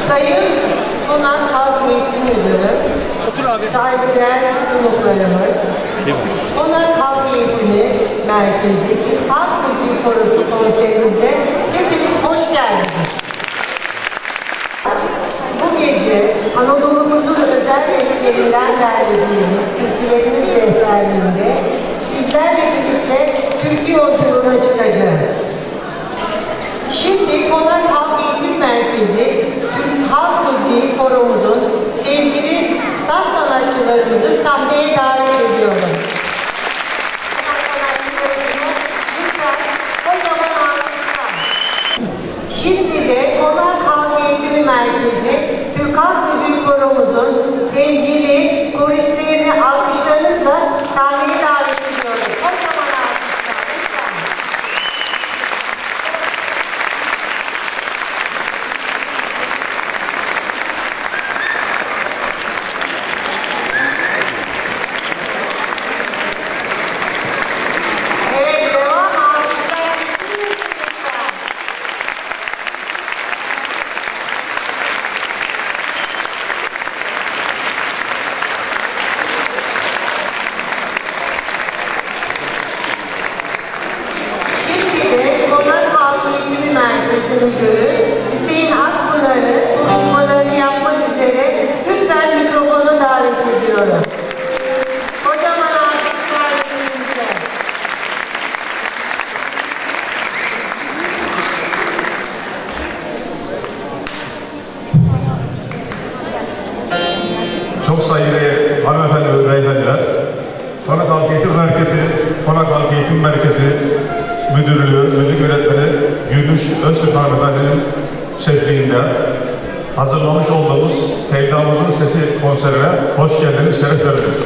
Sayın Konak Halk Eğitim Müdürü, saygıdeğer konuklarımız, Konak Halk Eğitimi Merkezi, Halk Müziği Korosu konserimize hepiniz hoş geldiniz. Bu gece Anadolu'muzun özel renklerinden derlediğimiz türkülerimiz rehberliğinde sizlerle birlikte türkü yolculuğuna çıkacağız. Şimdi Konak Halk Eğitim Merkezi, Türk Halk Müziği Koromuzun sevgili saz sanatçılarımızı sahneye davet ediyorum. Lütfen kocaman alkışlar. Şimdi de Konak Halk Eğitimi Merkezi, Türk Halk Müziği Koromuzun sevgili koristlerini alkışlarınızla sahneye davet ediyorum. Kocaman alkışlar lütfen. Evet, devam alkışlar lütfen. Şimdi de Konak Halk Eğitimi Merkezi Müdürü Hüseyin Akpınar'ı konuşmalarını yapmak üzere lütfen mikrofona davet ediyorum. Kocaman alkışlar hepinize. Çok saygıdeğer hanımefendi ve beyefendiler, Konak Halk Eğitim Merkezi, Konak Halk Eğitim Merkezi Müdürlüğü, Müzik Öğretmeni Gülüş Öztürk hanımefendinin şefliğinde hazırlamış olduğumuz Sevdamızın Sesi konserine hoş geldiniz, şeref verdiniz.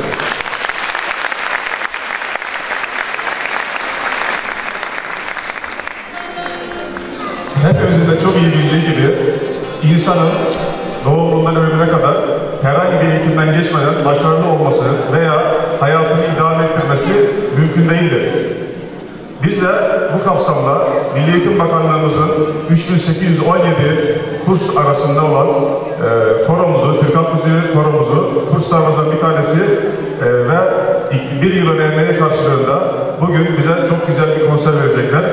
Hepimizin de çok iyi bildiği gibi insanın doğumundan ölümüne kadar herhangi bir eğitimden geçmeden başarılı olması veya hayatını idame ettirmesi mümkün değildir. Biz de bu kapsamda Milli Eğitim Bakanlığımızın 3817 kurs arasında olan koromuzu, Türk Halk Müziği koromuzu, kurslarımızdan bir tanesi ve bir yılın emeği karşılığında bugün bize çok güzel bir konser verecekler.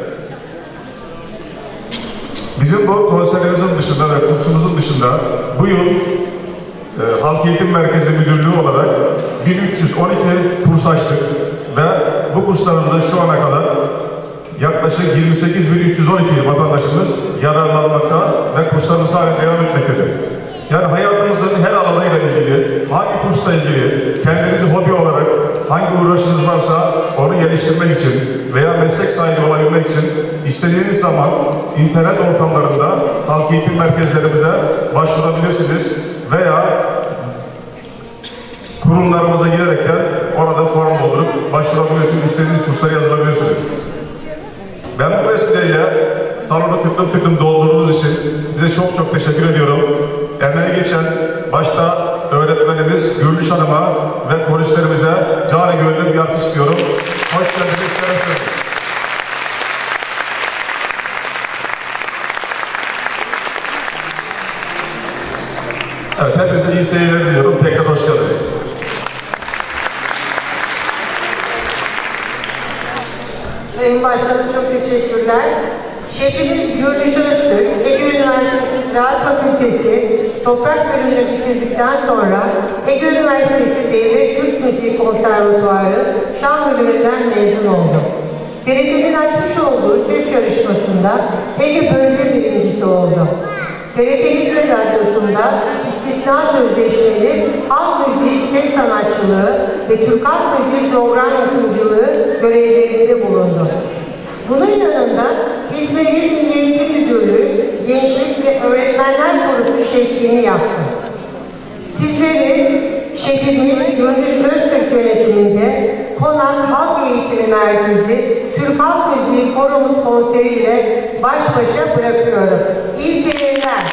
Bizim bu konserimizin dışında ve kursumuzun dışında bu yıl Halk Eğitim Merkezi Müdürlüğü olarak 1312 kurs açtık ve bu kurslarımızda şu ana kadar yaklaşık 28.312 vatandaşımız yararlanmakta ve kurslarımız halen devam etmektedir. Yani hayatımızın her alanıyla ilgili, hangi kursla ilgili, kendinizi hobi olarak hangi uğraşınız varsa onu geliştirmek için veya meslek sahibi olabilmek için istediğiniz zaman internet ortamlarında halk eğitim merkezlerimize başvurabilirsiniz veya kurumlarımıza girerekten orada form doldurup başvurabilirsiniz, istediğiniz kurslara yazılabilirsiniz. Ben bu vesileyle salonu tıklım tıklım doldurduğunuz için size çok çok teşekkür ediyorum. Emeği geçen başta öğretmenimiz Gürlüş Hanım'a ve koristlerimize canı gönülden bir alkış istiyorum. Hoş geldiniz, şeref verdiniz. Evet, hepinize iyi seyirler diliyorum. Tekrar hoş geldiniz. Sayın Başkanım çok teşekkürler. Şefimiz Gürlüş Öztürk, Ege Üniversitesi Ziraat Fakültesi Toprak Bölümünü bitirdikten sonra Ege Üniversitesi Devlet Türk Müziği Konservatuarı Şan Bölümünden mezun oldu. TRT'nin açmış olduğu ses yarışmasında Ege Bölge birincisi oldu. TRT İzmir Radyosu'nda istisna sözleşmeli halk müziği ses sanatçılığı ve Türk halk müziği program yapımcılığı görevlerinde bulundu. Bunun yanında İzmir İl Milli Eğitim Müdürlüğü Gençlik ve Öğretmenler Korusu şefliğini yaptı. Sizleri şefimiz Gönül Öztürk yönetiminde Konak Halk Eğitimi Merkezi Türk Halk Müziği Koromuz konseriyle baş başa bırakıyorum. İyi seyirler.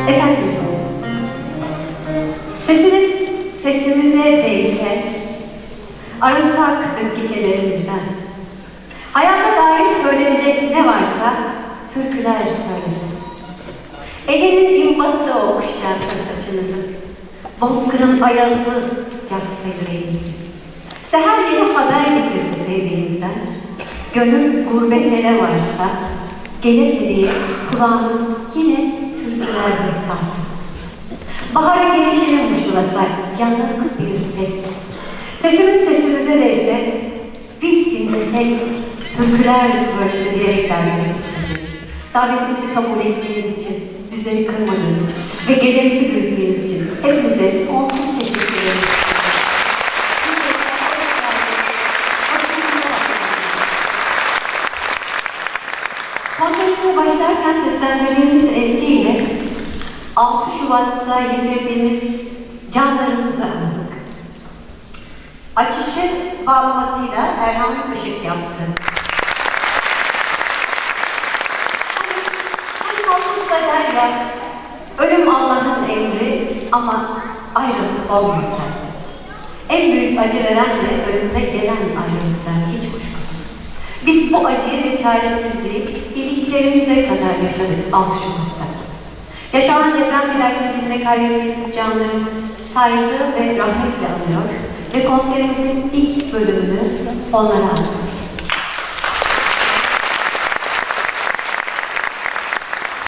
Efendim, sesimiz sesimize değse, arınsak dünkü kederimizden. Hayata dair söylenecek ne varsa türküler söylesin. Ege'nin imbatı okşarsa saçınızı, bozkırın ayazı yaksa yüreğinizi. Seher yeni haber getirse sevdiğinizden, gönül gurbet ele varsa, gelir mi diye kulağımız yine türkülerde kalsın. Bahara gelişini muştulasak yanık bir ses. Sesimiz sesimize değse, biz dinlesek türküler söylese diyerek davet ettik sizi. Davetimizi kabul ettiğiniz için, bizleri kırmadığınız ve gecemizi büyüttüğünüz için hepinize sonsuz teşekkür ederim. Konserimize başlarken seslendirdiğimiz ezgiyle 6 Şubat'ta yitirdiğimiz canlarımızı andık. Açışı bağlamasıyla Erhan Işık yaptı. Hani halkımızda der ya, ölüm Allah'ın emri ama ayrılık olmasa. En büyük acı veren de ölümde gelen ayrılıklar, hiç kuşkusuz. Biz bu acıyı ve çaresizliği iliklerimize kadar yaşadık 6 Şubat'ta. Yaşanan deprem felaketinde kaybettiğimiz canları saygı ve rahmetle anıyor ve konserimizin ilk bölümünü onlara anlıyoruz.